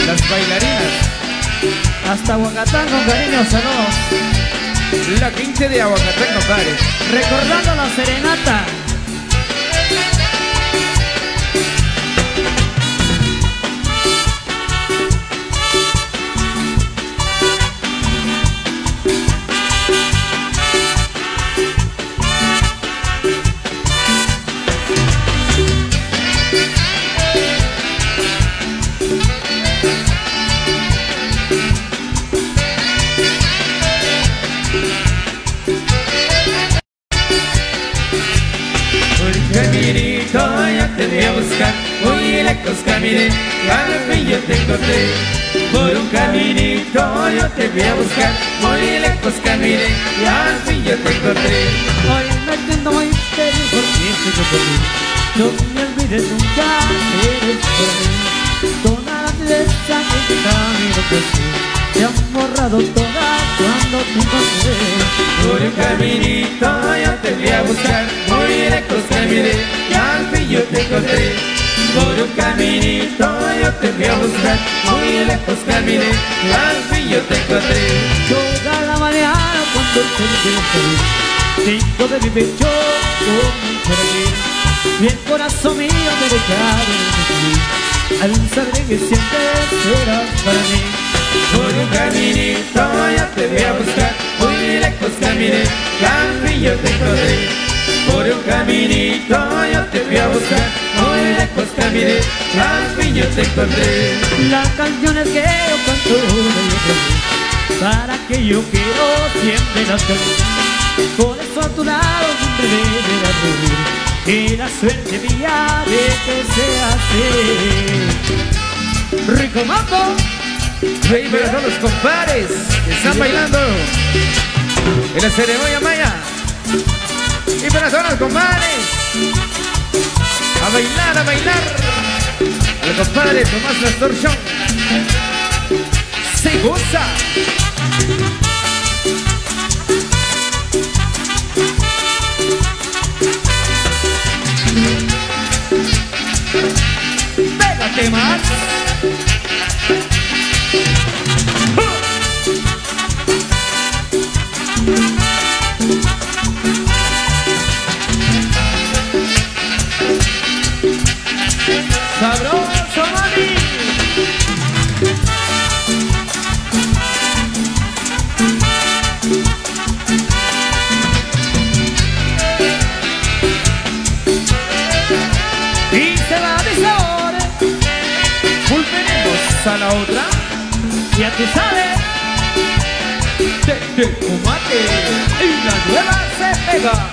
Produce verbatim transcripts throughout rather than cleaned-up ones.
las bailarinas. Hasta Aguacatán con cariño, saludos. La quince de Aguacatán, compadre. Recordando la serenata. Caminito, yo te voy a buscar, muy lejos caminé, y al fin yo te encontré. Por un caminito yo te voy a buscar, muy lejos caminé, y al fin yo te encontré. Hoy me entiendo muy feliz porque estoy por ti. No me olvides nunca, eres por mí. Toda la tristeza que te camino que sí, te han borrado todas cuando te encontré. Por un caminito yo te voy a buscar, muy lejos caminé, y al fin yo te encontré. Por un caminito yo te voy a buscar, muy lejos caminé, y al fin yo te encontré. Toda la mañana cuando te quiero feliz, dentro de mi pecho comienzo a reír. Y el corazón mío me deja de ti, al saber que siempre serás para mí. Por un caminito yo te voy a buscar, muy lejos caminé, y al fin yo te encontré. Por un caminito yo te voy a buscar, muy lejos caminé, y al fin yo te encontré. Las canciones que yo canto de otra vez, para que yo quiero siempre las canto. Por eso a tu lado siempre deberás vivir, y la suerte mía de que sea así. Rico Mambo. Rey para todos los compadres que están bailando en la ceremonia maya. Y para todos los compadres, a bailar, a bailar. Al compadre Tomás Las Torchón se goza. Pégate más. Sabroso, mami. Y se va de sabor. Volveremos a la otra. Ya tú sabes. De, de tomate. Y la nueva se pega.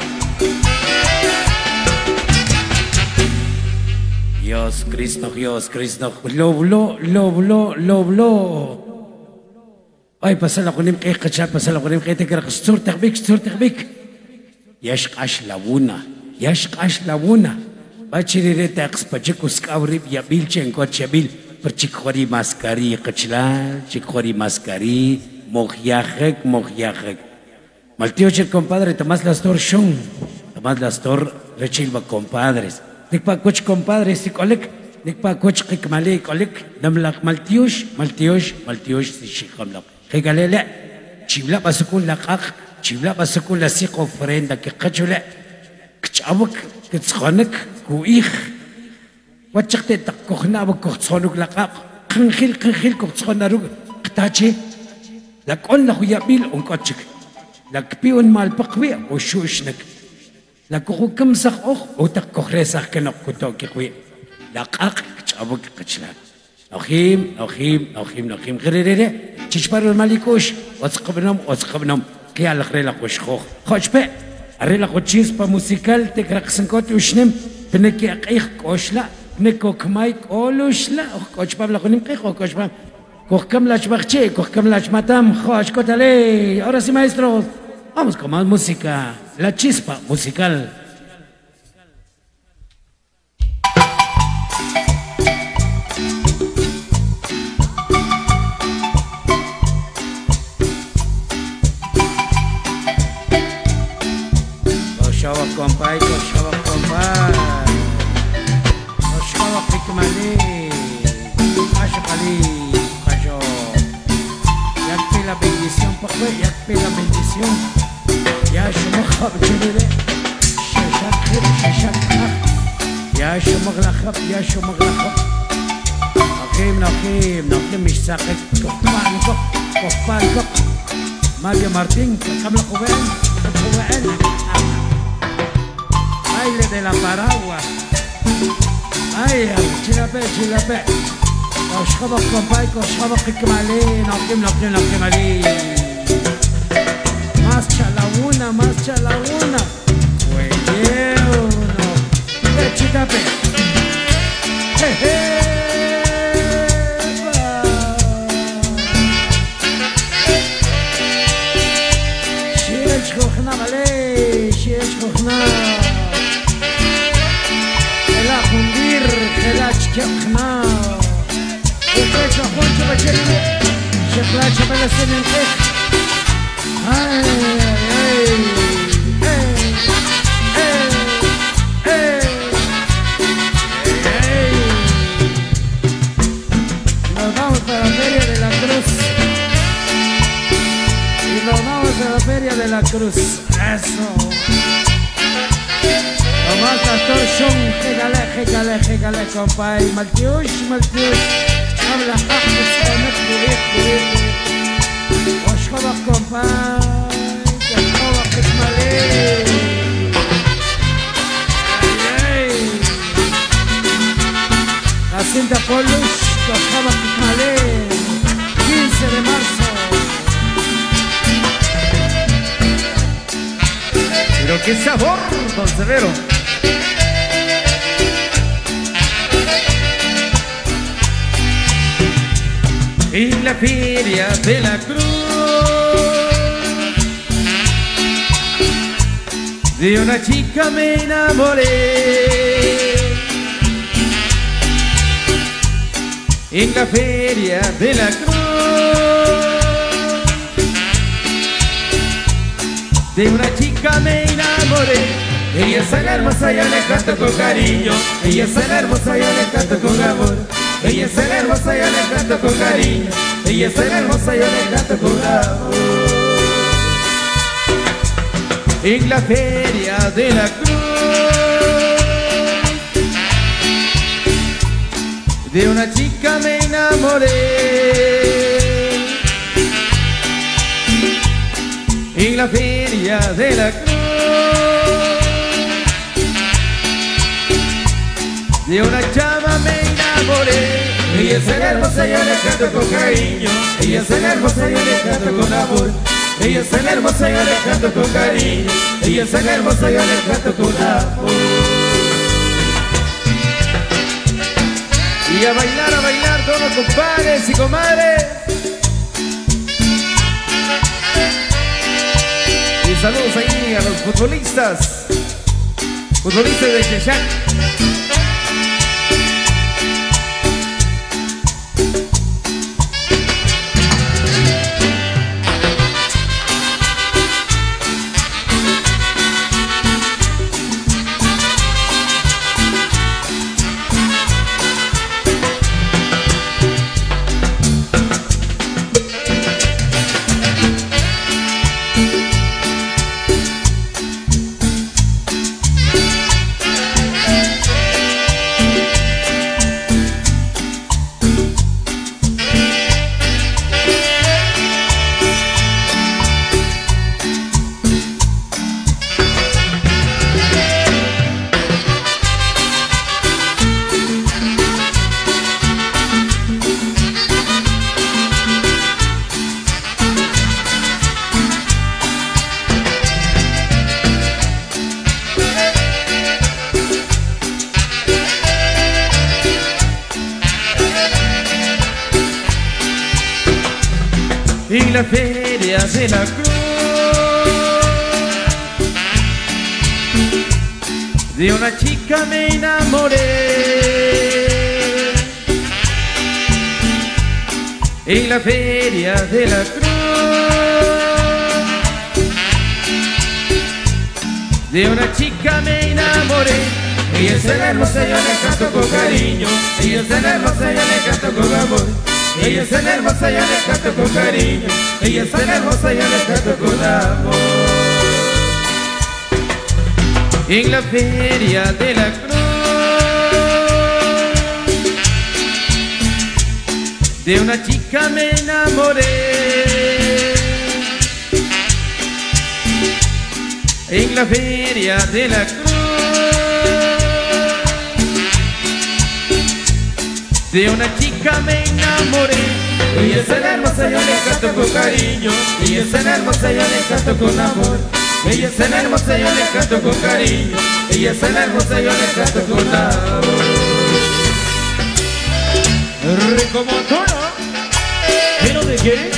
Dios, Cristo, Dios, Cristo, loblo, loblo, loblo. Ay, pasala ko nim kay kacha, pasala ko nim kay tegra kstur takbik, kstur takbik. Yashqash lawuna, yashqash lawuna. Bachirire tax pachikus kawrib yabil chen kochabil, perchikhori maskari kachla, chikhori maskari, mohyajek, mohyajek. Maltiocher compadre, Tomás Las Torchón, Tomás Las Tor, rechilba compadres. Nikpa coach compadre, si colec, nikpa coach kikmale, colec, namlak maltiush, maltiush, maltiush, si shikamlak. Higalele, chibla basukun lakak, chibla basukun la sik ofrenda, kikachule, kchabuk, kitskonek, kuich. Wachakte takohna, wakotsonuk lakak, kankhil, kankhil, kotsonarug, ktache, lakon la huyabil, unkochik, lakpiun malpakwi, o shushnek. La kukum sak oh utak kohresak kenok kutok kikwi la kak chabuk kachla Ohim ohim ohim ohim gririre chichparul malikush otsqabnam otsqabnam qia la khrela kushkho khochpe arela khochispa musical te kraksankot ushnem pneki aqih koshla neko kmay kolushla khochpa la khonim qih khochpa kohkam la chbachche kohkam la chmatam khochkotale ahora sí maestros. Vamos con más música, la chispa musical. Koshava compay, koshava compay, koshava pikmali, ashkali. fue, ya pe la bendición. Ya shumakhab chelele. Shashak khir, shashak khar. Ya shumaglachab, ya shumaglachab. Nakim, nakim, nakim mishsaqek. Kokpan, kok, kokpan, kok. Mario Martín, kabla kuben, kuben. Baile de la paraguas. Ay, chilape, chilape. Koshkabak kompay, koshkabak hikmali. Nakim, nakim, nakim ali. Más chalaguna, más chalaguna. Oye, uno. Pe, chilape. Jeje. שיש חוכנה מלא, שיש חוכנה חלה חונדיר, חלה צ'כנה ופש החון שבצ'רינו שחלט שבלסן ינקך איי, איי, איי, איי, איי, איי Nos vamos para la Feria de la Cruz y nos vamos a la Feria de la Cruz. Eso. Tomás Castor Shon, jegale, jegale, jegale, compay. Maltiush, maltiush. Habla, jajos, comet, burit, burit, burit. Oshkobak, compay. Oshkobak, esmalé. Ay, ay. La cinta Polush, Oshkobak, esmalé. quince de marzo. Pero qué sabor, don Severo. En la Feria de la Cruz de una chica me enamoré. En la Feria de la Cruz de una chica me enamoré. Ella es la hermosa, yo le canto con cariño. Ella es la hermosa, yo le canto con amor. Ella es la hermosa, yo le canto con cariño. Ella es la hermosa, yo le canto con amor. En la Feria de la Cruz de una chica me enamoré. En la Feria de la Cruz de una chava me enamoré. Ella es la hermosa, yo le canto con cariño. Ella es la hermosa, yo le canto con amor. Ella es la hermosa, yo le canto con cariño. Ella es la hermosa, yo le canto con amor. Y a bailar, a bailar todos los compadres y comadres. Y saludos ahí a los futbolistas, futbolistas de Chechak. En la Feria de la Cruz de una chica me enamoré. En la Feria de la Cruz de una chica me enamoré. Ella es la hermosa, yo le canto con cariño. Ella es la hermosa, yo le canto con amor. Ella es tan hermosa, yo le canto con cariño. Ella es tan hermosa, yo le canto con amor. En la feria de la cruz de una chica me enamoré. En la feria de la cruz de una chica me enamoré. Ella es tan hermosa, yo le canto con cariño. Ella es tan hermosa, yo le canto con amor. Ella es tan hermosa, yo le canto con cariño. Ella es tan hermosa, yo le canto con amor. Rico montón, ¿pero de qué?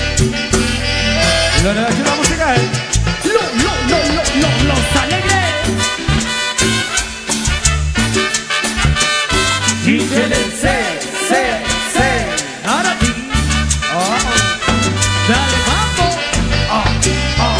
La relación musical. Lo, lo, lo, lo, lo, los alegres. Dígele, sé, sé, sé. Ahora sí. Oh. Dale, mambo. Oh, oh.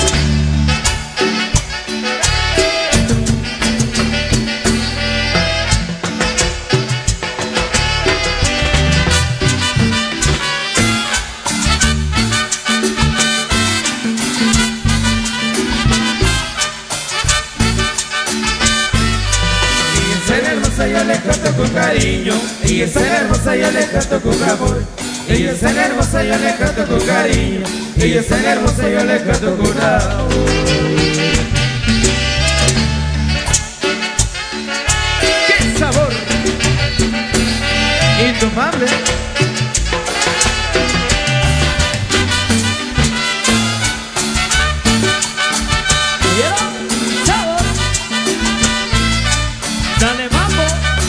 Yo le canto con cariño. Ella es tan hermosa, yo le canto con amor. Ella es tan hermosa, yo le canto con cariño. Ella es tan hermosa, yo le canto con amor. ¡Qué sabor! Indomable. ¿Vieron? Sabor. Dale, mambo.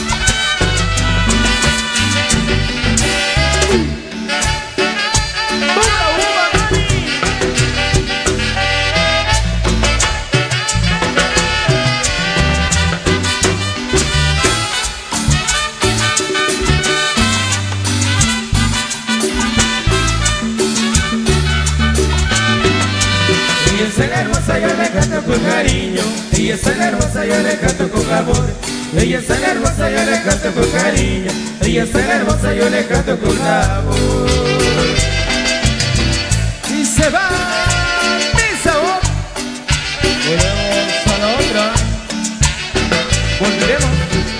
Ella es tan hermosa, yo le canto con cariño. Ella es tan hermosa, yo le canto con amor. Ella es tan hermosa, yo le canto con cariño. Ella es tan hermosa, yo le canto con amor. Y se va mi sabor. Volvemos a la otra. Volveremos.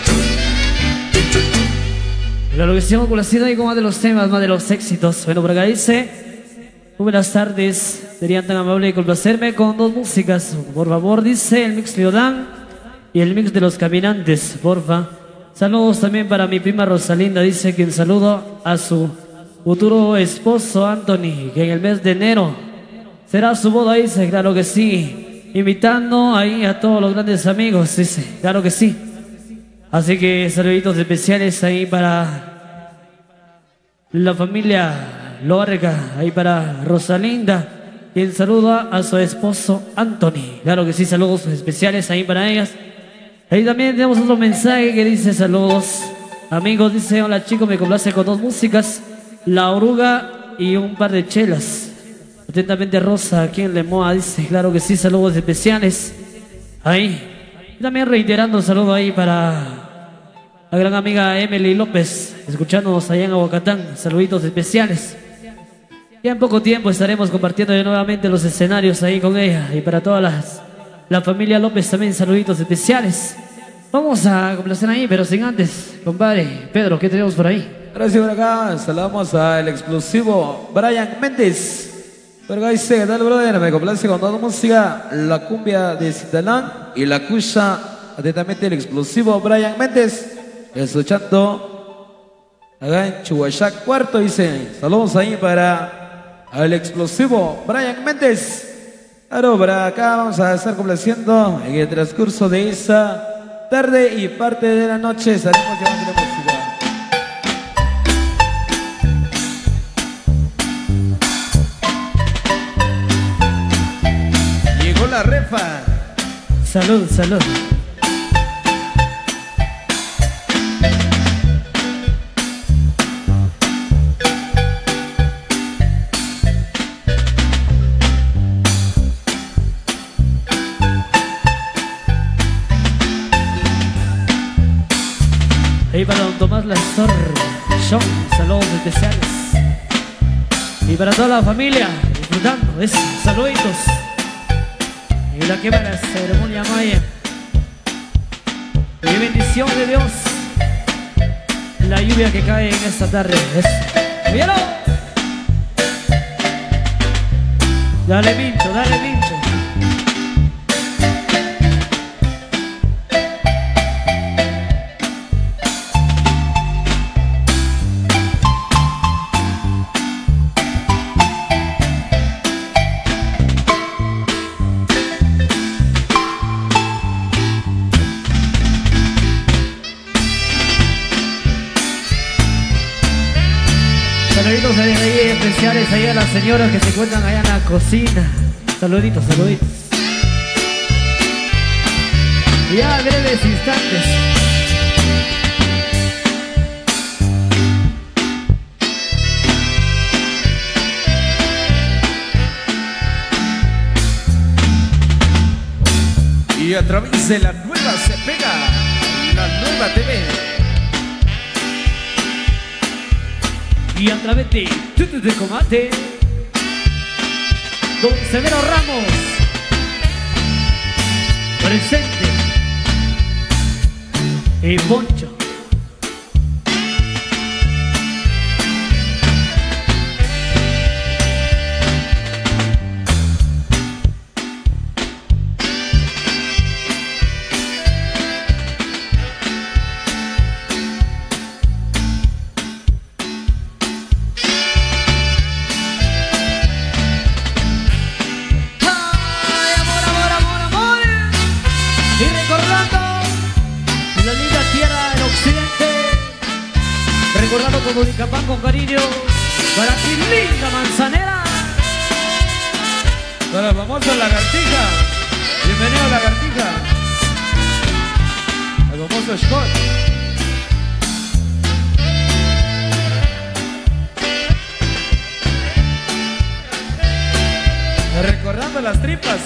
Claro que sí, hemos conocido ahí como de los temas, más de los éxitos. Bueno, por acá dice: muy buenas tardes, serían tan amables de complacerme con dos músicas, por favor, dice el mix Leodán y el mix de los caminantes, porfa. Saludos también para mi prima Rosalinda, dice que un saludo a su futuro esposo Anthony, que en el mes de enero será su boda, dice, claro que sí. Invitando ahí a todos los grandes amigos, dice, claro que sí. Así que saluditos especiales ahí para la familia Loarga, ahí para Rosalinda, quien saluda a su esposo Anthony. Claro que sí, saludos especiales ahí para ellas. Ahí también tenemos otro mensaje que dice: saludos amigos, dice, hola chicos, me complace con dos músicas, La Oruga y un par de chelas. Atentamente Rosa, aquí en Lemoa, dice, claro que sí, saludos especiales. Ahí. Y también reiterando un saludo ahí para la gran amiga Emily López, escuchándonos allá en Aguacatán. Saluditos especiales. Ya en poco tiempo estaremos compartiendo de nuevamente los escenarios ahí con ella. Y para todas las la familia López también saluditos especiales. Vamos a complacer ahí, pero sin antes, compadre Pedro, ¿qué tenemos por ahí? Gracias por acá, saludamos al explosivo Brian Méndez. Por acá dice: ¿qué tal, brother? Me complace con toda música, la cumbia de Citalán y la cuya. Atentamente el explosivo Brian Méndez, escuchando acá en Chihuahua Cuarto, dice. Saludos ahí para el explosivo Brian Méndez. Claro, para acá vamos a estar complaciendo en el transcurso de esa tarde y parte de la noche. Estaremos llevando la música. Llegó la refa. Salud, salud. Ahí para don Tomás Lastor, Sean, saludos especiales. Y para toda la familia, disfrutando de esos saluditos. Y la que va la ceremonia maya. Y bendición de Dios. La lluvia que cae en esta tarde. Eso. ¡Óyalo! Dale, Mincho, dale, Mincho. Saluditos ahí especiales ahí a las señoras que se encuentran allá en la cocina. Saluditos, saluditos. Y ya breves instantes. Y a través de la nueva se pega, la nueva T V. Y a través de Tutu de Combate, Don Severo Ramos, presente, y Poncho. Recordando Comunicapán con cariño para ti, linda manzanera. Para la famosa lagartija. Bienvenido a lagartija. Al famoso Scott. Recordando las tripas.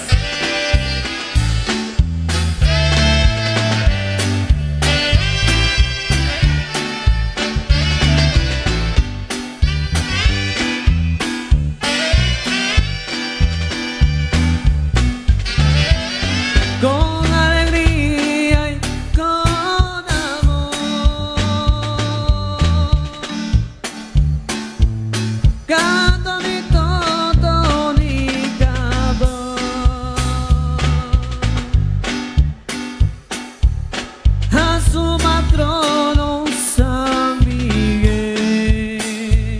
Con alegría y con amor canto mi totónica voz a su patrono San Miguel.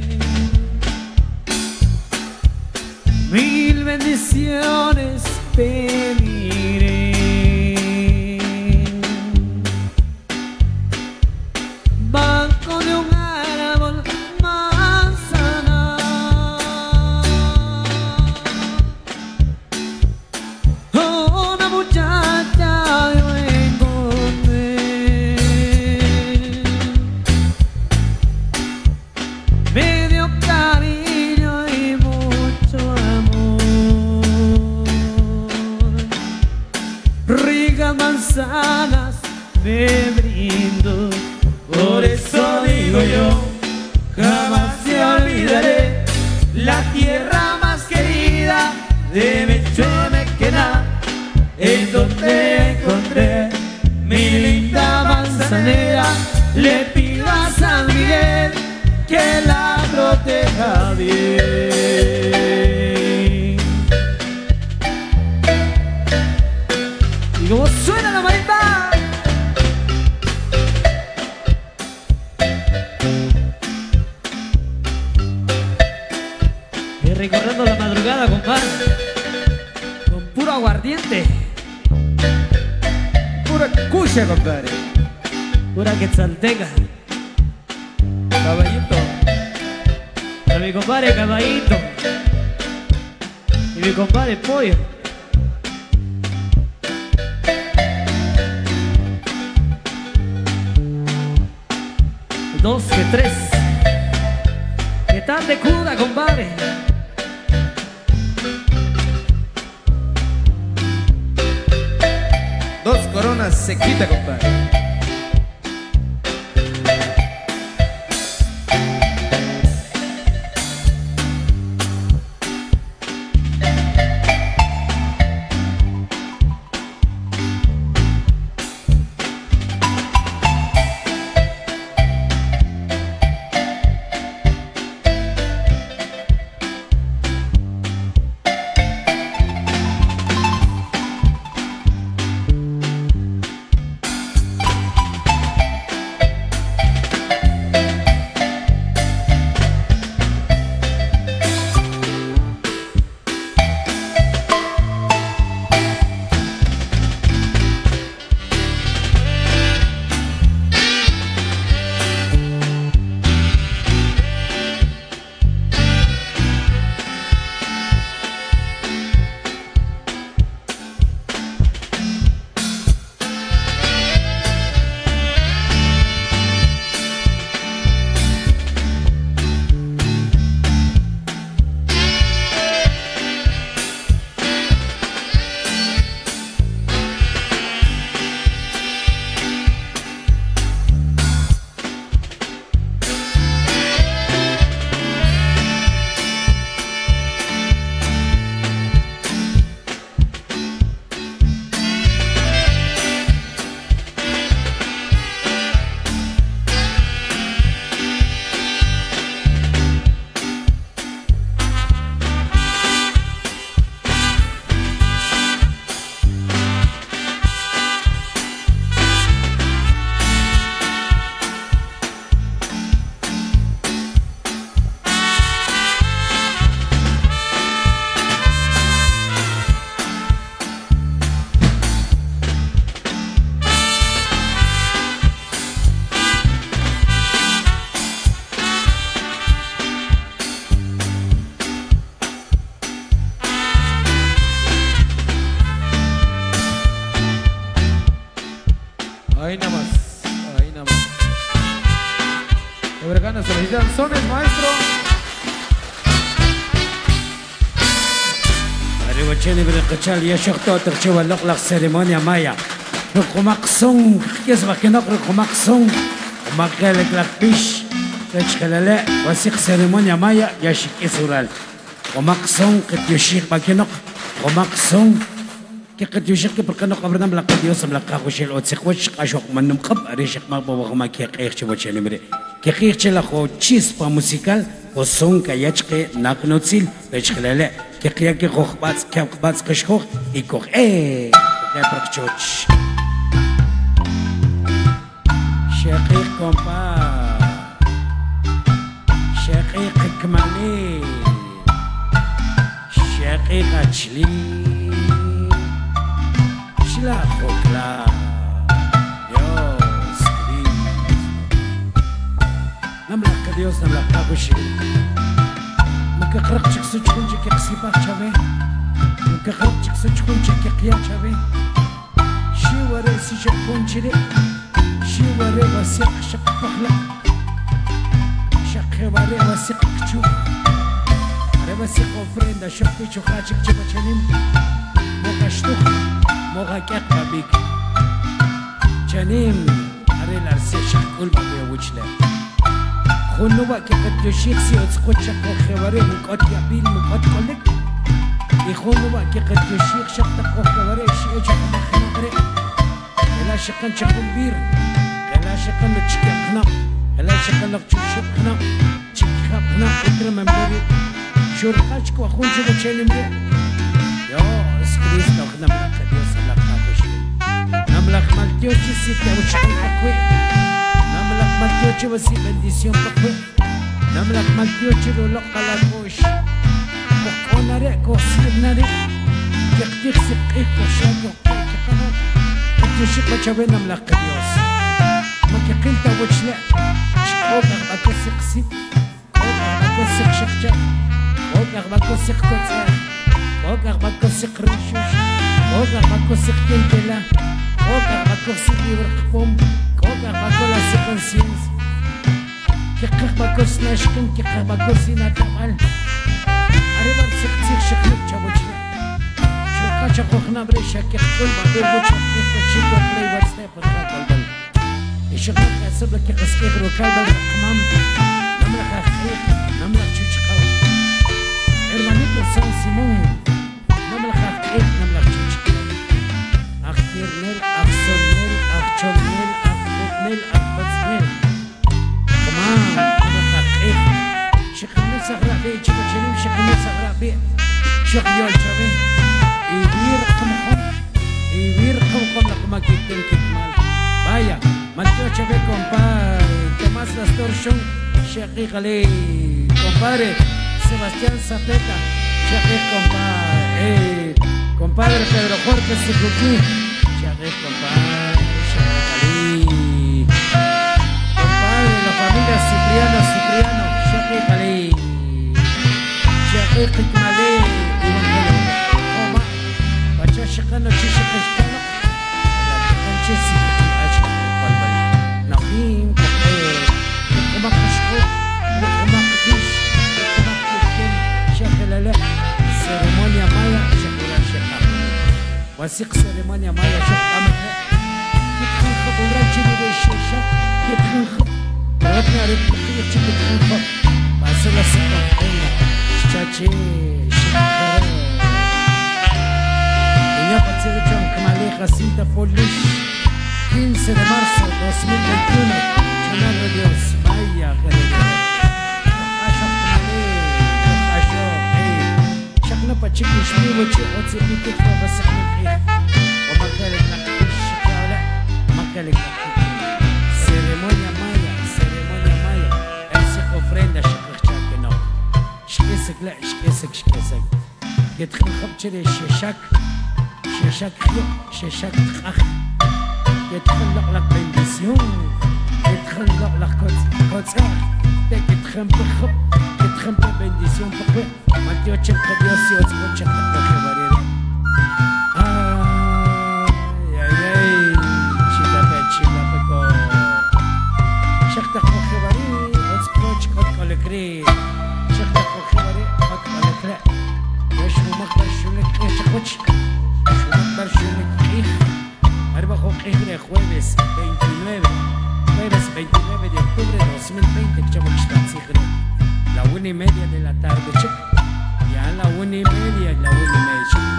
Mil bendiciones pediré, banco de un árbol manzana, una muchacha yo encontré, me dio cariño y mucho amor. Ricas manzanas me brindo, por eso digo yo, jamás te olvidaré la tierra más querida de Mechuemequena, en donde encontré mi linda manzanera. Le pido a San Miguel que la proteja bien. Y como suena la marimba, y recordando la madrugada, compadre, con puro aguardiente, Pura cucha, compadre. pura quetzalteca. Caballito. A mi compadre Caballito y mi compadre Pollo. Dos que tres. ¿Qué tal de cruda, compadre? Dos coronas se quita, compadre. Huracanes solicitan sones, maestro. Arribacheni Bricachal, Yashokto, Terchiva Loklak Ceremonia Maya. Rukumaksong, Kisba Kinok, Rukumaksong, Rumakelek Lakpish, Techkalale, Wasik Ceremonia Maya, Yashik Isural. Rumaksong, Kityushik Bakinok, Rumaksong, Kityushik, Perkanok, Abram Lakadios, Lakakushil, Otsekwich, Ashok Manum Kap, Arishak Maboma, Kirchwacheni. Kirchelaho, Chispa musical, o son Kayachke, Naknotzil, Techkalale, Kikyaki Hochbats, Kapbats Kashok, Ikok, eh, Leprochoch. شقيق كومبا شقيق كمالي شقيق أجلي شلا خوكلا يو سكري نملك كديوس نملك كابوشي مكا خرقتك سجكونجي كي قصيبات شابي مكا خرقتك سجكونجي كي قيات شابي شي ورسي شكونجي لي شيواري وسيق شق بخلا شق واري وسيق كتشوف ري وسيق وفريندا شق بيشو خاجك جبا جنين موغا شتوخ موغا كيق بابيك جنين أري الأرسي شق كل بابي وجلا خونو باكي قد يشيق سيوز قد شق وخواري مقاد يابين مقاد قلق يخونو باكي قد يشيق شق تقو خواري شيء جاق مخنقري إلا شقن شقن بير لا شكل تشكينا لا شكل تشكينا تشكينا قدر من بري شرقاتك وأخون جل تشيلمري يا سكريس نخدم لك ديوس لك نابش نملك مالتيو تشيسي توشكل أقوي نملك مالتيو تشوسي بنديسيون بقوي نملك مالتيو تشلو لقلا كوش وقونا ريك وصيرنا ريك يقدر سقيك وشاقو كيكنا تشيك بتشوي نملك ديوس ما كقلت وجهنا شكوك أغبك سقسي كوك أغبك سق شخشة كوك أغبك سق كتسا كوك أغبك سق ريشوش كوك أغبك سق كنتلا كوك أغبك سق يورقفوم كوك أغبك لا سقنسينز كيق أغبك سناشكن كيق أغبك سينا كمال أريبا سق تيخ شخلق جوجنا شوكا شخوخنا بريشا كيق كل ما بيبوش كيق تشيكو بلاي ورسني فرقا قلبل يشغل يحسب لك يقصقيق وكالب الحمام نملك أخيق نملك تشوشقاو إرمانيك وسان سيمون نملك أخيق نملك تشوشقاو أختير نيل أخصر نيل أخشم نيل أخبط نيل أخبط نيل كمان نملك أخيق شخل نيل سغرع بي جيبا جنيم شخل نيل سغرع بي شخل يول جابي إيوير قمخم إيوير قمخم لكما كيكتن كيكمال بايا Malteo Chave, compadre, Tomás Astorshon, Sheikh Ali, compadre, Sebastián Zapeta, Sheikh compadre, eh, compadre Pedro Jorge Sicuquí, Sheikh compadre, Sheikh Ali, compadre, la familia Cipriano, Cipriano, Sheikh Ali, Sheikh Hikmalé, Evangelio, Oma, Pacha Shekano, Shishikashkano, la Kanchesi. نقيم كحير وقمك مشكوك وقمك ديش وقمك كيكين شاكل لا سيريمونيا مايا شاكل شاكل وسيق سيريمونيا مايا شوف أمها يتخنخب ورجلي بالشيشة يتخنخب رغبنا ريت بخير شك يتخنخب وأسئلة سيقا حينا شاشي شكرا إنيا بطيرتهم كمالي غسيدة فوليش quince de marzo de dos mil veintiuno, Canal de Dios, vaya galera. Ashok Mali, Ashok, eh. Shakna pachik nishmi wachi otsi itik fa basak nikhi. ومكالك نقيش شكاولا مكالك نقيش. Ceremonia maya, ceremonia maya. Elsi ofrenda shakak chakino. Shkesek la, shkesek, shkesek. يدخل خبشري شيشاك شيشاك خيو شيشاك تخخ. يتخلق لك بندسيون يتخلق لك كوتسار يتخم بخب يتخم بندسيون بخب ما تيوتشم قديوسي وتخوتشم تخوخي بريري آي آي آي شيدا بيت شيدا بكو شخ تخوخي بريري dos mil veinte, la una y media de la tarde, chico. Ya la una y media, la una y media, chico.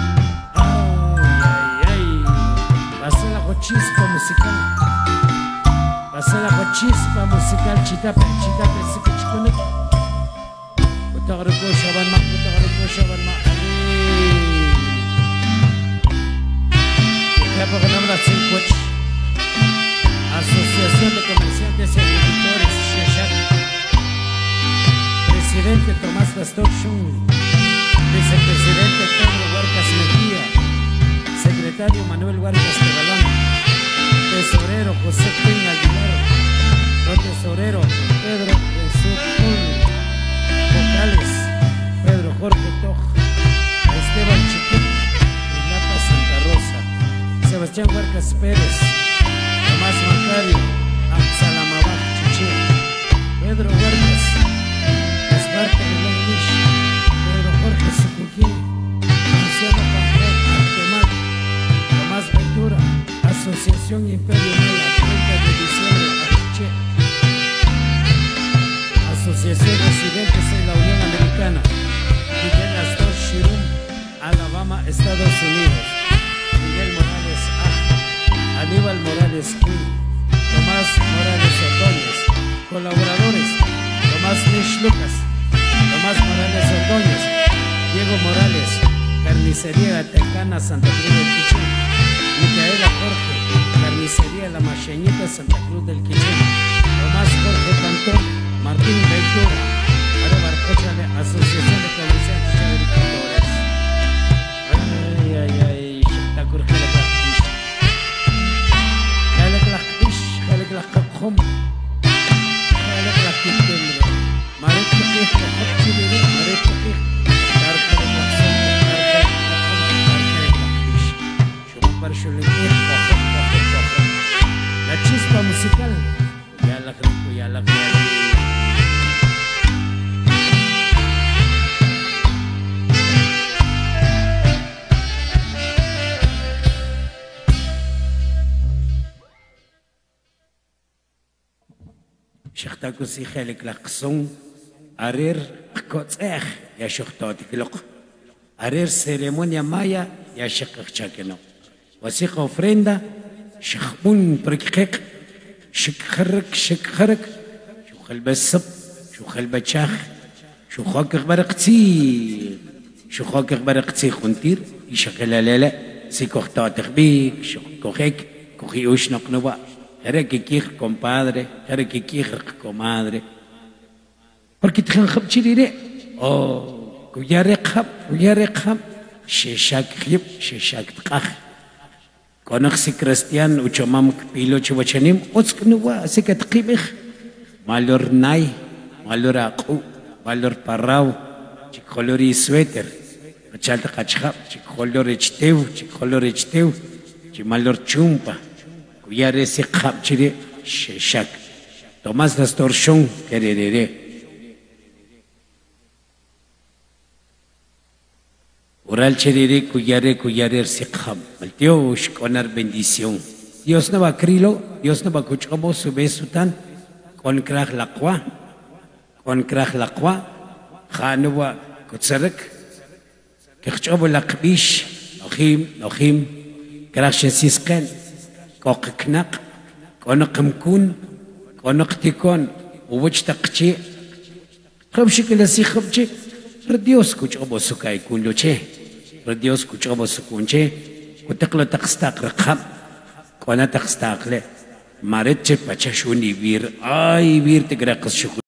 Ay, ay, ay. Pasó la chispa musical. Pasó la chispa musical, chitape, chitape, se que chiconet. Putagarco, shaban ma, putagarco, shaban ma. Y acá para ganar la cinco. Asociación de Comerciantes y Agricultores, Shashak. Presidente Tomás Pastor Shun. Vicepresidente Pedro Huarcas Mejía. Secretario Manuel Huarcas Tebalán. Tesorero José Quín Aguilar. Tesorero Pedro Jesús Pul. Vocales Pedro Jorge Toj. Esteban Chiquit. Lapa Santa Rosa. Sebastián Huarcas Pérez. Tomás Macario, Amsalamabaj, Chichi, Pedro Huertas, Esparta de Langlish, Pedro Jorge Sucuquí, Luciano Pajón, Artemar, Tomás Ventura, Asociación Imperio Mala, treinta de diciembre, Achiche, Asociación Residentes en la Unión Americana, Miguel Astor Shirum, Alabama, Estados Unidos, Miguel Morales, Ah. Aníbal Morales Quinn, Tomás Morales Ordóñez, colaboradores, Tomás Nish Lucas, Tomás Morales Ordóñez, Diego Morales, Carnicería Tecana Santa Cruz del Quiché, Micaela Jorge, Carnicería La Macheñita Santa Cruz del Quiché, Tomás Jorge Pantón, Martín Ventura, Ara Barcochale, Asociación de Comerciantes y Agricultores. Ay, ay, ay, Shaktakur Jalapa. Khum ala klakitem maret kif khotchili maret kif dar kar maqsam dar kar klakish shum parshul kif khot khot la chispa musical ya la creo ya la شختاكوسي خالك لقصون أرير قوت إخ يا شختاتك لق أرير سيريمونيا مايا يا شقق شاكنو وسيقة وفريندا شخبون بركيق شكخرك شكخرك شو خلب السب شو خلب الشاخ شو خوك برقتي شو خوك برقتي خنتير يشغل لا لا سيكو اختاتك بيك شو كوخيك كوخي وش نقنوا Jarequiquij, compadre, Jarequiquij, comadre. Porque te han chirire. Oh, Kuyarekhab, Kuyarekhab, Sheshak hip, Sheshak tkaj. Conoxi cristian, Uchomam pilo chivachanim, Otsknuwa, así que tkibij. Malor nai, malor aku, malor parau, chicholori sweater. Machalta kachhab, chicholor echteu, chicholor echteu, chimalor chumpa. Kuyare si kapchiri sheshak. Tomás las torshon kererere. Oral cherere kuyare kuyare si kap. Dios conar bendición. Dios no va a crilo, Dios no va a kuchamo su besutan. Con krach laqwa. Con krach laqwa. Khanwa kutsarek. Kechabo laqbish. Nohim, nohim. Krach shesisken. كوقكنق كونقمكون كونقتكون ووجه تقشي خبشي كلا سي خبشي رديوس كوش أبو سكا يكون له شيء رديوس كوش أبو سكون شيء وتقلو تقستاق رقم كونا تقستاق له مارد شي بچا شوني بير آي بير تقرأ قص شكو